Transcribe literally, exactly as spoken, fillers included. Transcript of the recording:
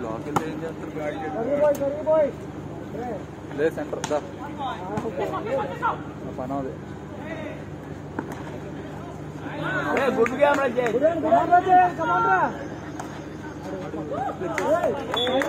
black వెళ్తే ఏం చేస్తారు లేదు సెంటర్ దా పని అవుతుంది గుడ్ గా